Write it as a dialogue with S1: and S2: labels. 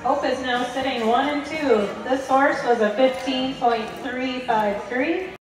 S1: Hope is now sitting 1 and 2. This horse was a 15.353.